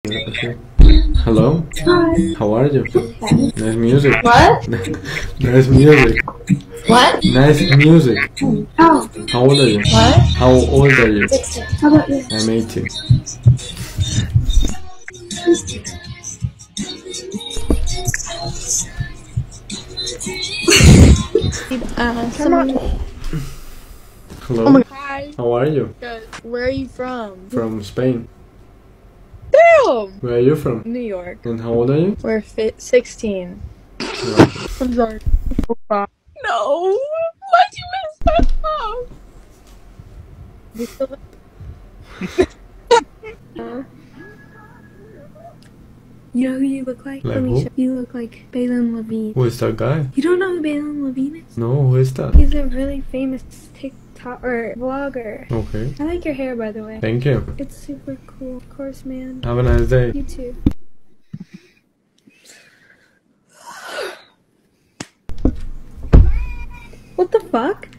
Okay. Hello? Hi. How are you? Nice music. What? Nice music. What? Nice music. Oh. How old are you? What? How old are you? 16. How about you? I'm 18. Come on. Hello? Oh my god. Hi. How are you? Good. Where are you from? From Spain. Damn! Where are you from? New York. And how old are you? We're 16. No. I'm sorry. No! Why'd you mess that up? We still You know who you look like? Like Let me who? show you. Look like Balin Levine. Who is that guy? You don't know who Balin Levine is? No, who is that? He's a really famous TikTok or vlogger. Okay. I like your hair, by the way. Thank you. It's super cool. Of course, man. Have a nice day. You too. What the fuck?